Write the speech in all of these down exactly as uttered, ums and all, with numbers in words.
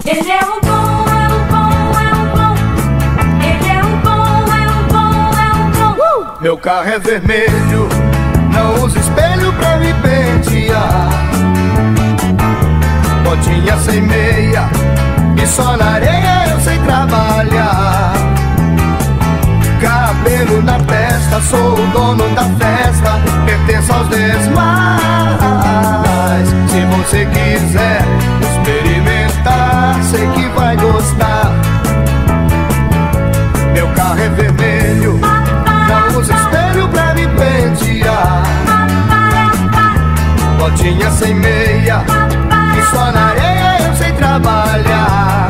Ele é o bom, é o bom, é o bom. Ele é o bom, é o bom, é o bom. uh! Meu carro é vermelho, não uso espelho pra me pentear. Botinha sem meia e só na areia eu sei trabalhar. Cabelo na testa, sou o dono da festa, pertenço aos demais. Se você quiser experimentar, sei que vai gostar. Meu carro é vermelho, não uso espelho pra me pentear. Botinha sem meia e só na areia eu sei trabalhar.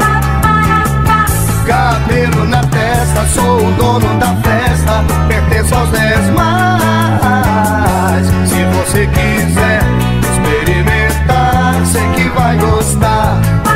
Cabelo na testa, sou o dono da festa, pertenço aos demais. Se você quiser experimentar, sei que vai gostar.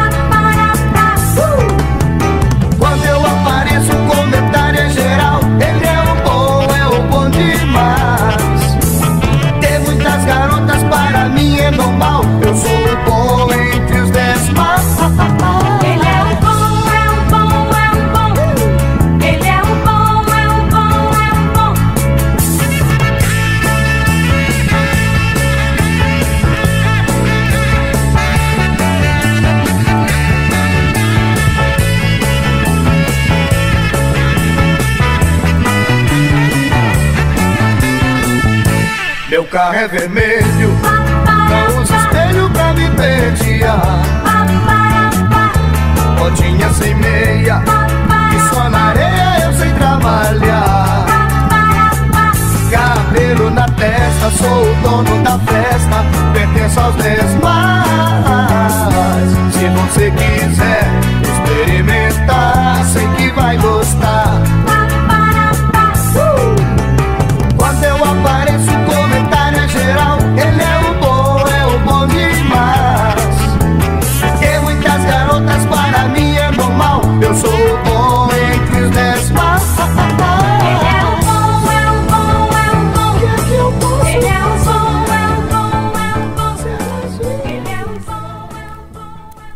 uh! Quando eu apareço, o comentário é geral. Ele é o bom, é o bom demais. Ter muitas garotas para mim é normal. Eu sou o bom entre os demais. Ele é o bom, é o bom, é o bom. Ele é o bom, é o bom, é o bom. Meu carro é vermelho, não uso espelho pra me pentear. Botinha sem meia e só na areia eu sei trabalhar. Cabelo na testa, sou o dono da festa, pertenço aos demais. Se você quiser experimentar, sei que vai gostar. uh! Quando eu apareço, o comentário é geral. Ele é o bom, é o bom demais. Ter muitas garotas para mim é normal. Eu sou o bom entre os demais. Ele é o bom, é o bom, é o bom. Ele é o bom, é o bom, é o bom. Ele é o bom, é o bom.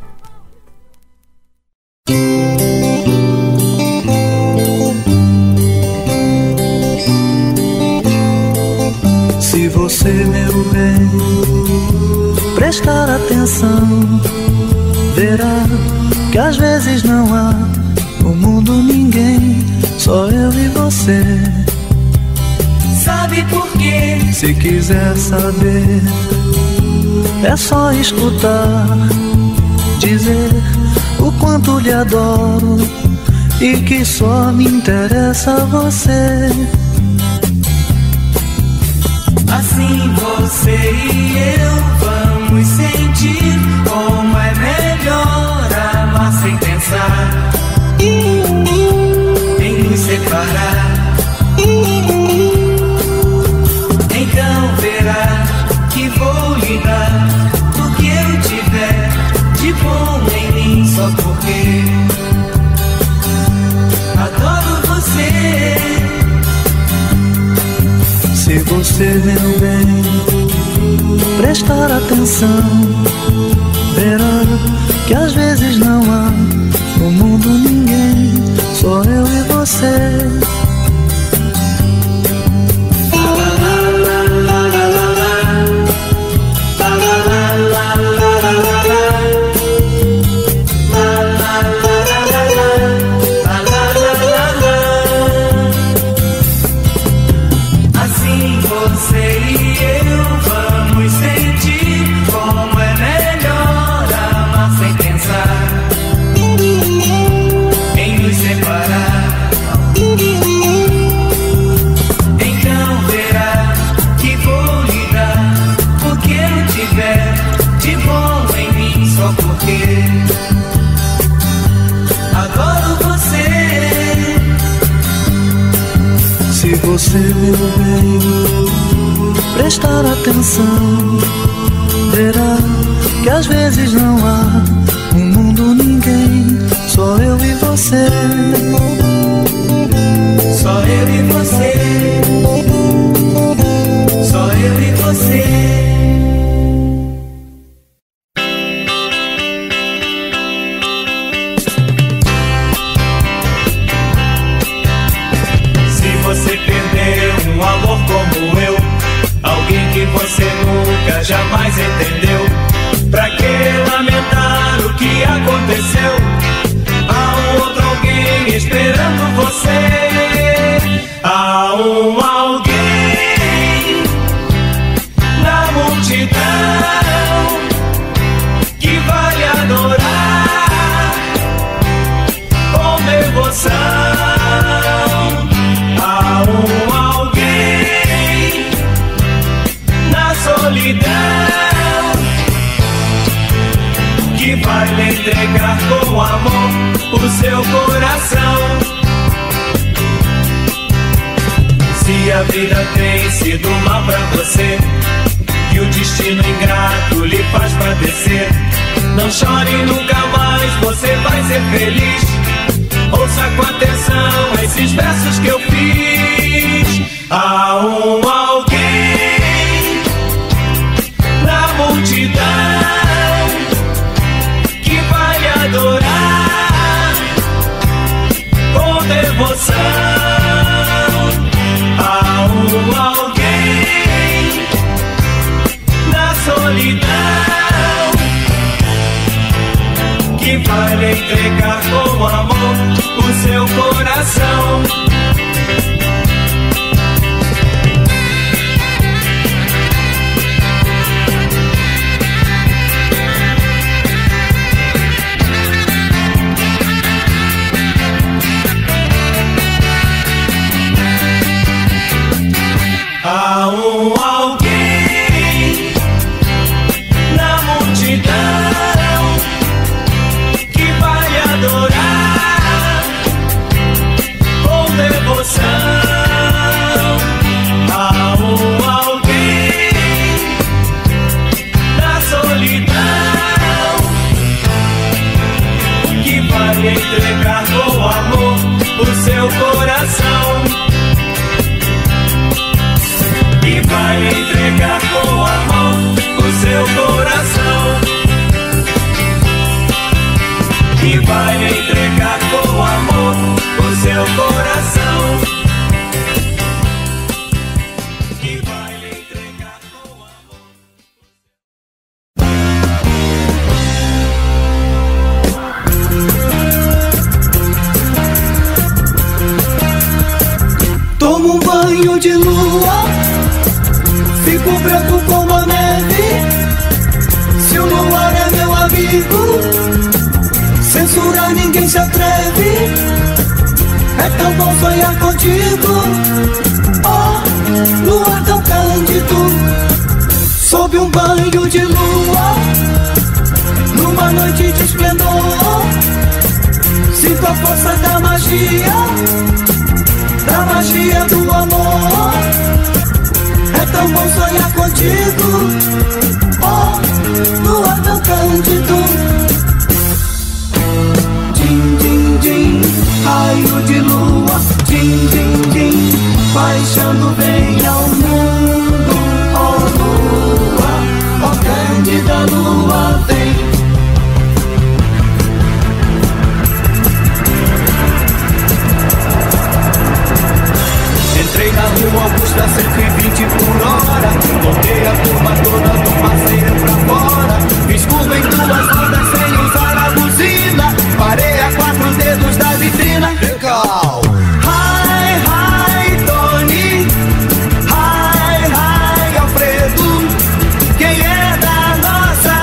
Se você, meu bem, prestar atenção, verá que às vezes não há no mundo ninguém, só eu e você. Sabe por quê? Se quiser saber, é só escutar, dizer o quanto lhe adoro e que só me interessa você. Assim você e eu vamos sentir como é melhor amar sem pensar em nos separar. Então verá que vou lhe dar o que eu tiver de bom em mim, só porque adoro você. Se você, meu bem, prestar atenção, verá que às vezes não há no mundo ninguém, só eu e você. Se você, meu bem, prestar atenção, verá que às vezes não há no mundo ninguém, só eu e você. Só eu e você. Só eu e você. o seu coração. Se a vida tem sido mal pra você e o destino ingrato lhe faz padecer, não chore nunca mais, você vai ser feliz. Ouça com atenção esses versos que eu fiz. Há um alguém na multidão que vai lhe adorar com devoção. Há um alguém na solidão que vai lhe entregar com amor o seu coração. Há um alguém na multidão que vai lhe adorar com devoção. Há um alguém na solidão que vai lhe entregar com amor o seu coração. Que vai lhe entregar com amor o seu coração. Que vai lhe entregar com amor o seu coração. Que vai lhe entregar com amor. Tomo um banho de lua, fico branco como a neve. Se o luar é meu amigo, censurar ninguém se atreve. É tão bom sonhar contigo, oh, luar tão cândido. Sob um banho de lua, numa noite de esplendor, sinto a força da magia, da magia do amor. É tão bom sonhar contigo, oh, luar tão cândido. Din, din, din, raio de lua. Din, din, din, paixão vem ao mundo. Oh lua, oh cândida lua, vem. Entrei na rua Augusta cento e vinte por hora, botei a turma toda do passeio pra fora. Fiz curva em duas rodas sem usar a buzina, parei a quatro dedos da vitrina. Legal! Hi, hi, Tony. Hi, hi, Alfredo. Quem é da nossa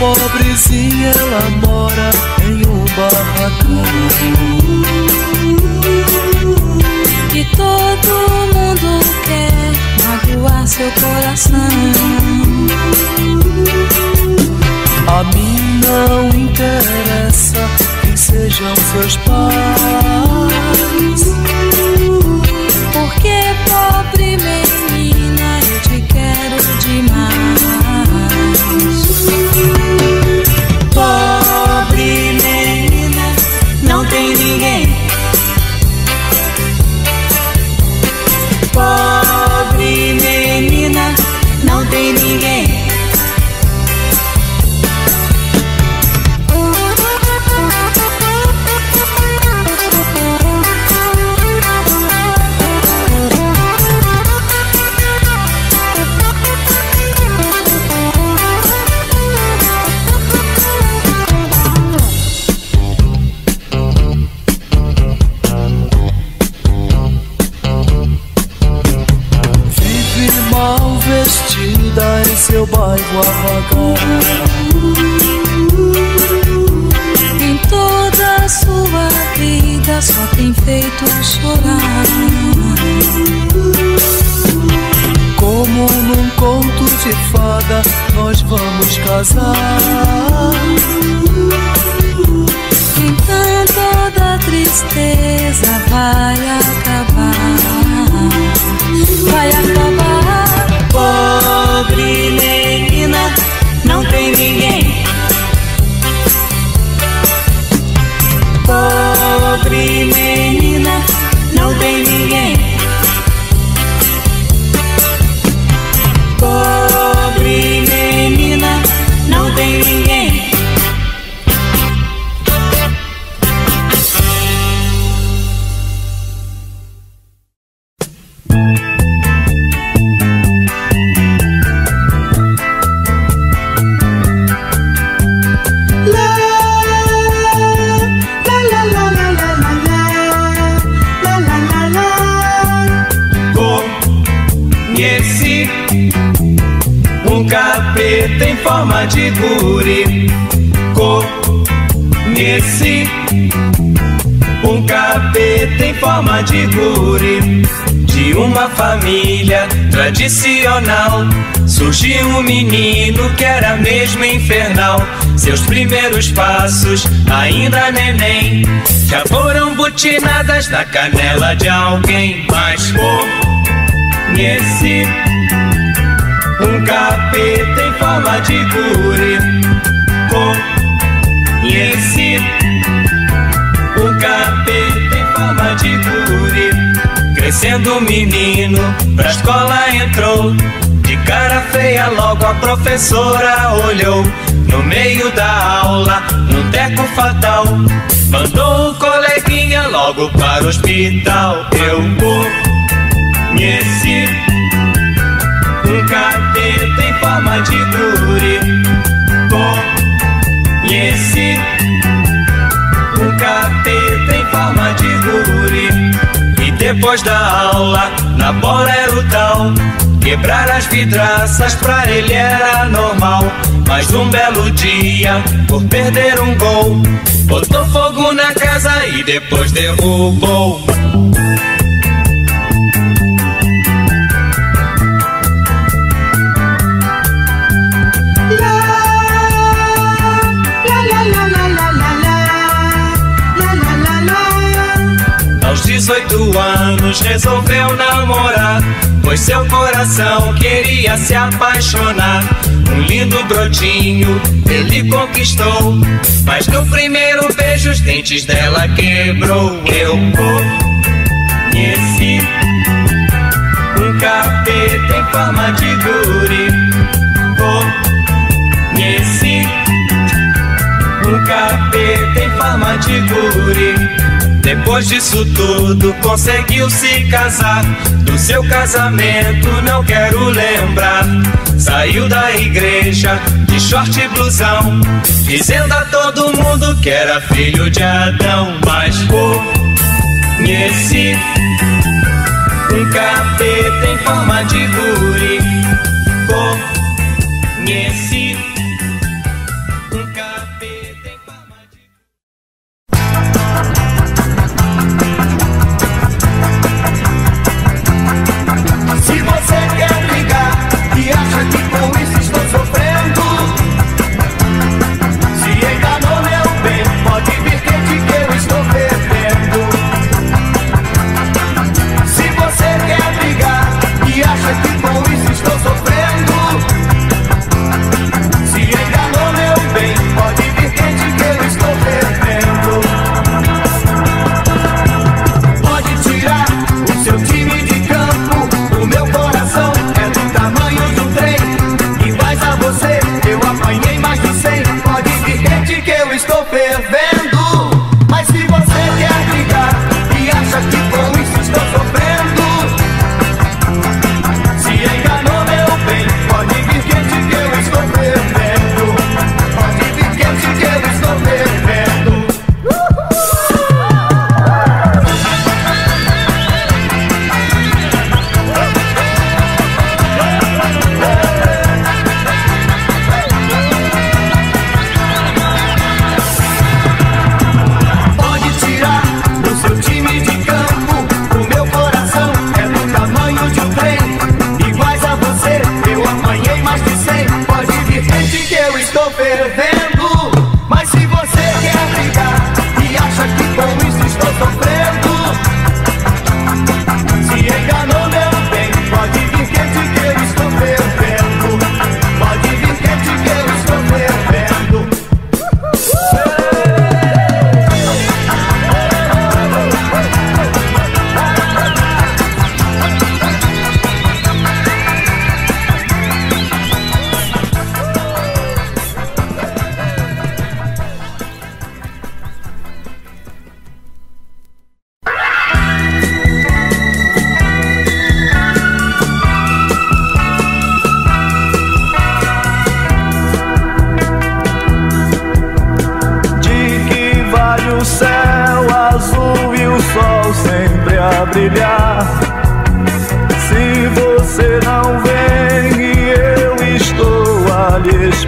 pobrezinha, ela mora em um barracão. E todo mundo quer magoar seu coração. A mim não interessa quem sejam seus pais, porque pobre menina, eu te quero demais. Pobre menina, não tem ninguém. Pobre menina, não tem ninguém. vestida em seu bairro avagar. Em toda a sua vida só tem feito chorar. Como num conto de fada nós vamos casar. Então toda tristeza vai acabar. Vai acabar. Pobre menina, não tem ninguém. Pobre menina, não tem ninguém. Pobre menina, não tem ninguém. Conheci um capeta em forma de guri. Conheci um capeta em forma de guri. De uma família tradicional surgiu um menino que era mesmo infernal. Seus primeiros passos, ainda neném, já foram butinadas na canela de alguém. Mas conheci um capeta em forma de guri. Conheci um capeta em forma de guri. Crescendo o menino, pra escola entrou. De cara feia logo a professora olhou. No meio da aula, num teco fatal, mandou o coleguinha logo para o hospital. Eu conheci um capeta em forma de guri. Conheci um capeta em forma de guri. E depois da aula, na bola era o tal. Quebrar as vidraças pra ele era normal. Mas um belo dia, por perder um gol, botou fogo na casa e depois derrubou. Aos dezoito anos resolveu namorar, pois seu coração queria se apaixonar. Um lindo brotinho ele conquistou, mas no primeiro beijo os dentes dela quebrou. Eu conheci um capeta em forma de guri. Conheci um capeta em forma de guri. Depois disso tudo conseguiu se casar. Do seu casamento não quero lembrar. Saiu da igreja de short e blusão, dizendo a todo mundo que era filho de Adão. Mas conheci um capeta em forma de guri. Conheci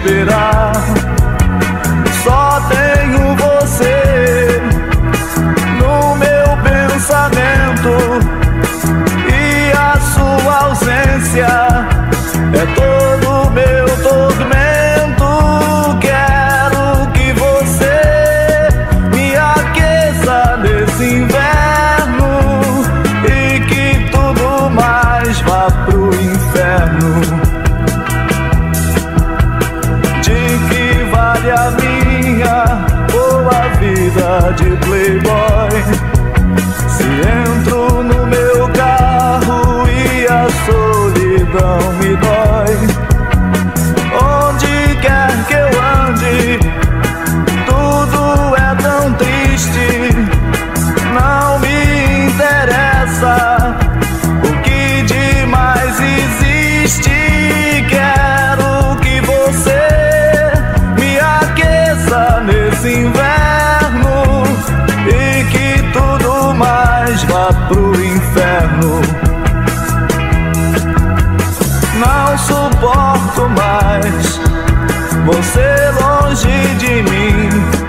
esperar. Só tenho você no meu pensamento, e a sua ausência é todo meu tormento. Quero que você me aqueça nesse inverno e que tudo mais vá pro inferno. De que vale a minha boa vida de playboy se entro no meu carro e a solidão me dói? Onde quer que eu ande, tudo é tão triste. Não me interessa o que de mais existe. Quero que você me aqueça nesse inverno e que tudo mais vá pro inferno. Não suporto mais você longe de mim.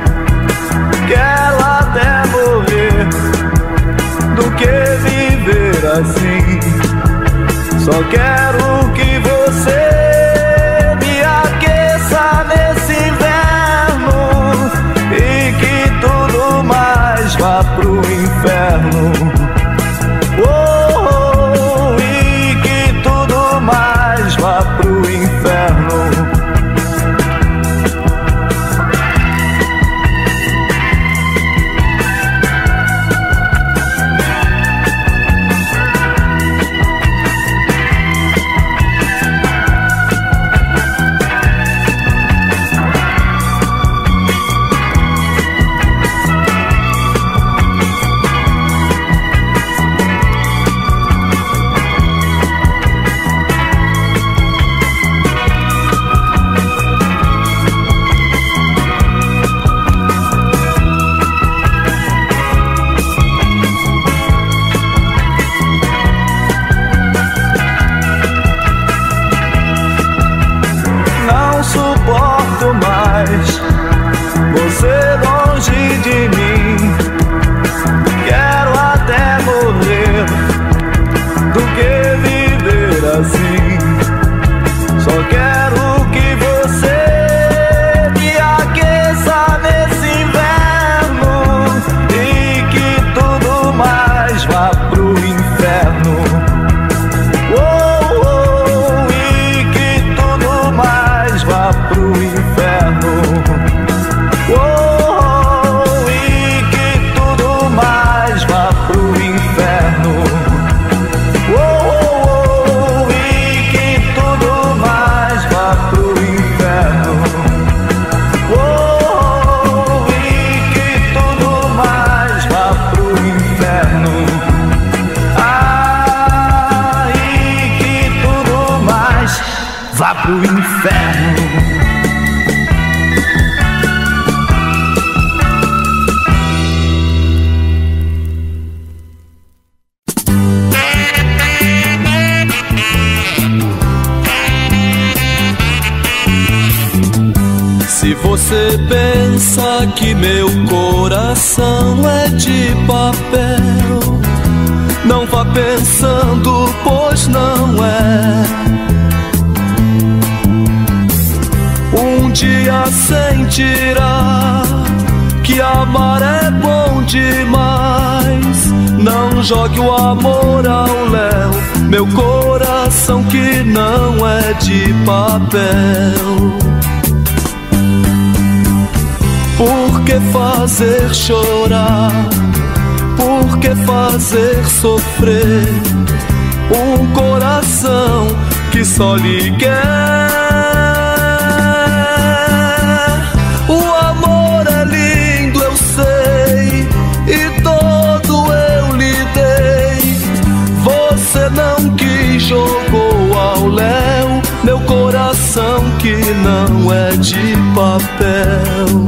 Quero até morrer do que viver assim. Só quero que você me aqueça nesse inverno e que tudo mais vá pro inferno. Oh, oh, e que tudo mais vá pro inferno. Você longe de mim. Quero até morrer do que viver assim. Só quero que você me aqueça nesse inverno e que tudo mais vá pro inferno. Oh, oh, e que tudo mais vá pro inferno. Oh, e que tudo mais vá pro inferno. Oh, e que tudo mais vá pro inferno. Oh, e que tudo mais vá pro inferno. Ah, e que tudo mais vá pro inferno. Se você pensa que meu coração é de papel, não vá pensando, pois não é. Um dia sentirá que amar é bom demais. Não jogue o amor ao léu, meu coração que não é de papel. Por que fazer chorar? Por que fazer sofrer um coração que só lhe quer? O amor é lindo, eu sei, e todo eu lhe dei. Você não quis, jogou ao léu meu coração que não é de papel.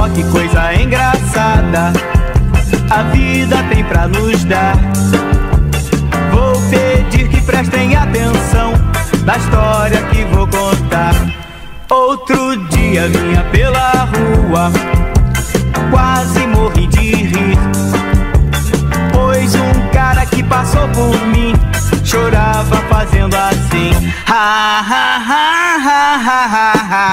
que coisa engraçada a vida tem pra nos dar. Vou pedir que prestem atenção na história que vou contar. Outro dia vinha pela rua, quase morri de rir, pois um cara que passou por mim chorava fazendo assim. Ha ha ha ha ha ha ha.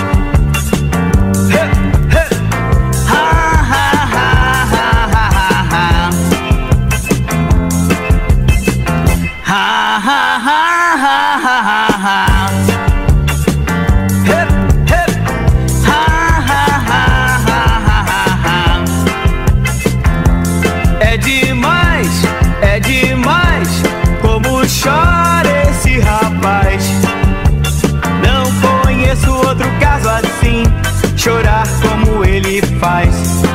Hey, hey. Ha ha ha ha ha ha. Ha ha ha ha ha ha. Hey, hey. Ha ha ha ha ha ha. É demais, é demais como chora esse rapaz. Não conheço outro caso assim, chorar como ele faz.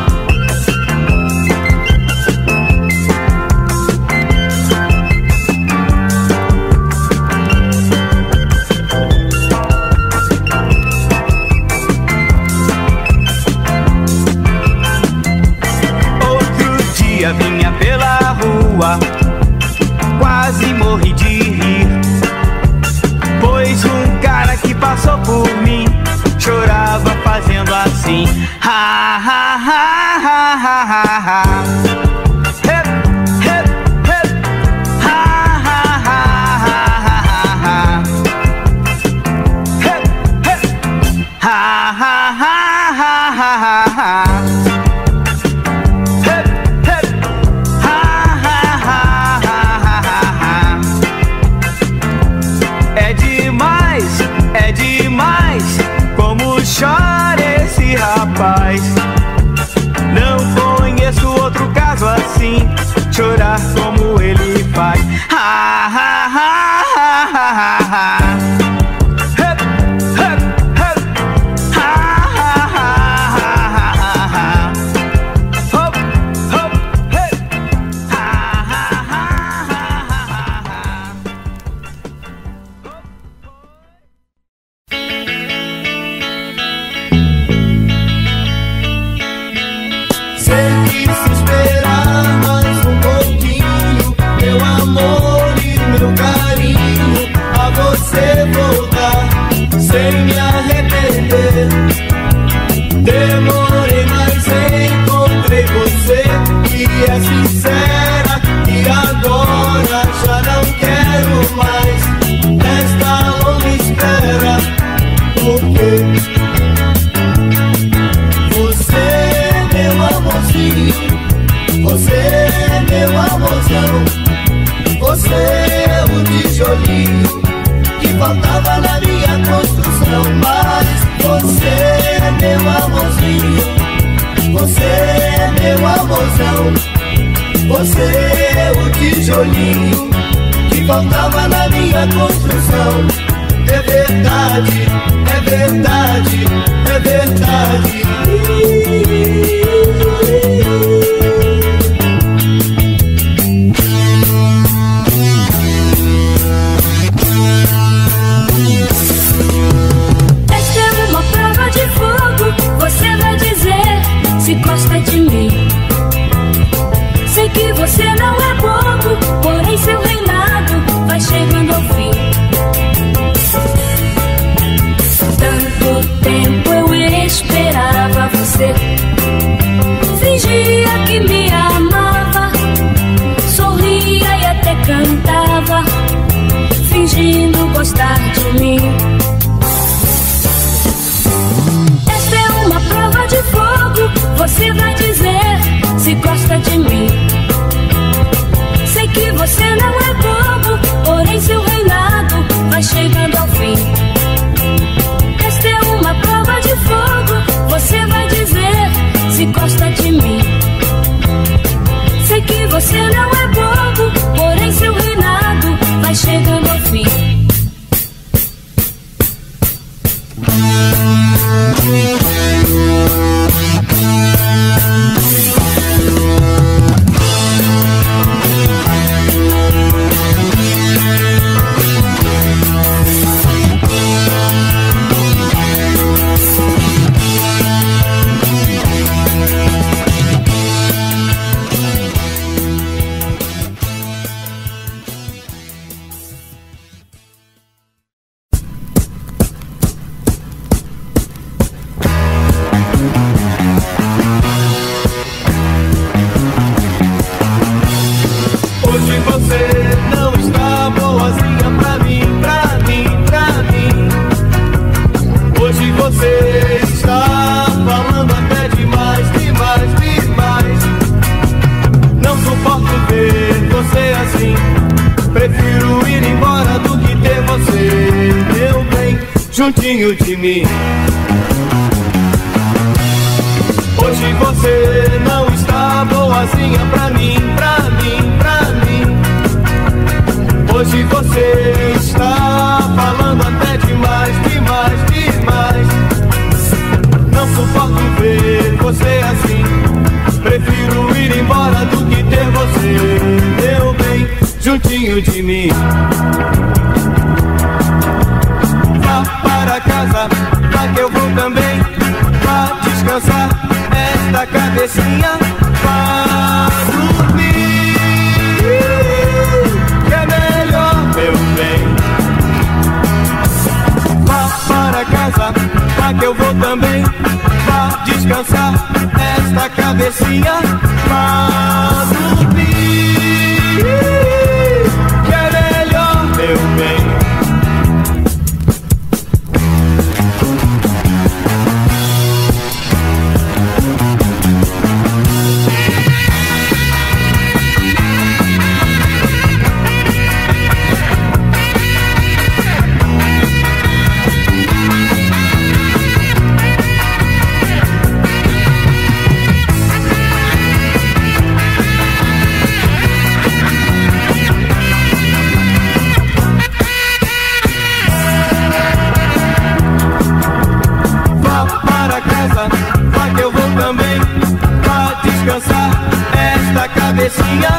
Outro dia vinha pela rua, quase morri de rir, pois um cara que passou por mim chorava fazendo assim. Ha ha ha ha ha ha ha. Hep, hep, hep. Ha ha ha ha ha ha. Hep, hep. Ha ha ha ha ha ha. Hep, hep. Ha ha ha ha ha ha. É demais, é demais como chora esse rapaz. Não conheço outro caso assim, chorar como ele faz. Ha ha ha ha ha ha ha. Hep, hep, hep. Ha ha ha ha ha ha. Hop, hop, hey. Ha ha ha ha ha ha. Sei que se esperar mais um pouquinho, meu amor e meu carinho, a você voltar sem me arrepender. Demorei, mas encontrei você que é sincera, e agora já não quero mais esta longa espera, porque você, meu amorzinho, você, meu amorzão, você é o tijolinho que faltava na minha construção. Mas você, meu amorzinho, você é meu amorzão, você é o tijolinho que faltava na minha construção. É verdade, é verdade, é verdade. Esta é uma prova de fogo, você vai dizer se gosta de mim. Sei que você não é bobo, porém seu reinado vai chegando ao fim. Tanto tempo eu esperava você, fingia que me amava, sorria e até cantava, fingindo gostar de mim. Esta é uma prova de fogo, você vai dizer se gosta de mim. Sei que você não é bobo, porém seu reinado vai chegando ao fim. Esta é uma prova de fogo, você vai dizer se gosta de mim. Sei que você não é bobo, porém seu reinado vai chegando ao fim. você está falando até demais, demais, demais. Não suporto ver você assim. Prefiro ir embora do que ter você, meu bem, juntinho de mim. Hoje você não está boazinha pra mim, pra mim, pra mim. Hoje você está falando até demais, demais, demais. Não suporto ver você assim. Prefiro ir embora do que ter você, meu bem, juntinho de mim. Vá para casa, lá que eu vou também. Vá descansar esta cabecinha. Vá dormir, que é melhor, meu bem. Vá para casa, lá que eu vou também. Vá descansar esta cabecinha. Vá dormir, que é melhor, meu bem. Descansar esta cabecinha.